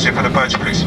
capacity for the boat, please?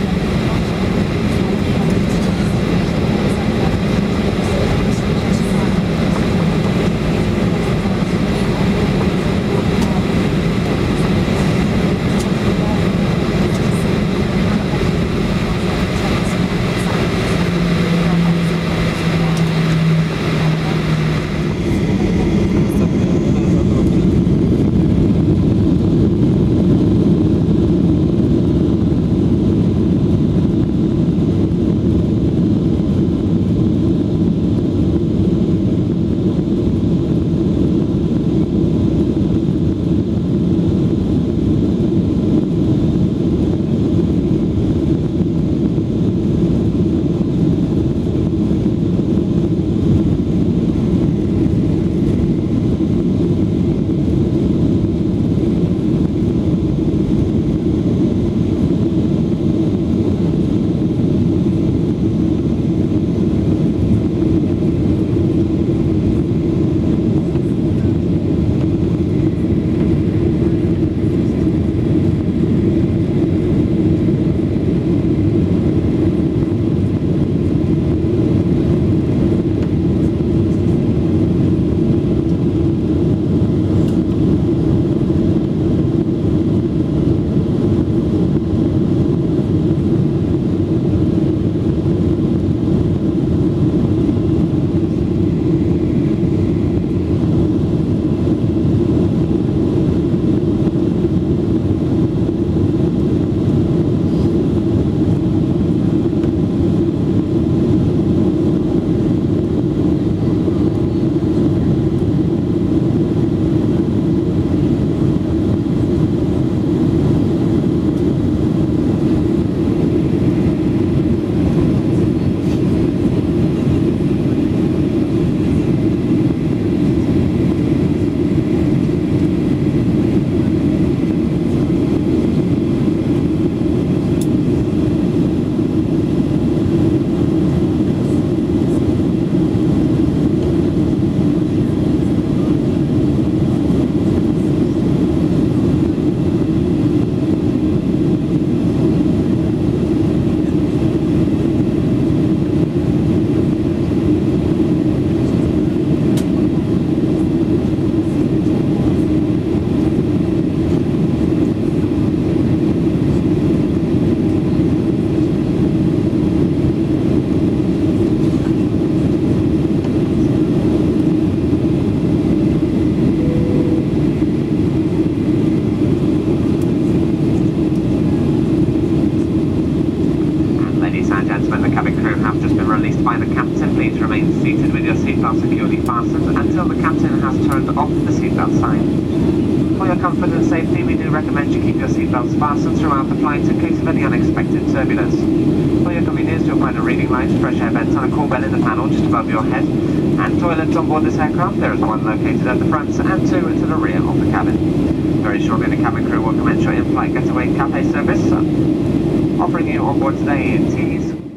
When the cabin crew have just been released by the captain, please remain seated with your seatbelt securely fastened until the captain has turned off the seatbelt sign. For your comfort and safety, we do recommend you keep your seatbelts fastened throughout the flight in case of any unexpected turbulence. For your convenience, you'll find a reading light, fresh air vents and a cool bed in the panel just above your head, and toilets on board this aircraft. There is one located at the front and two to the rear of the cabin. Very shortly, the cabin crew will commence your in-flight getaway cafe service, offering you on board today teas,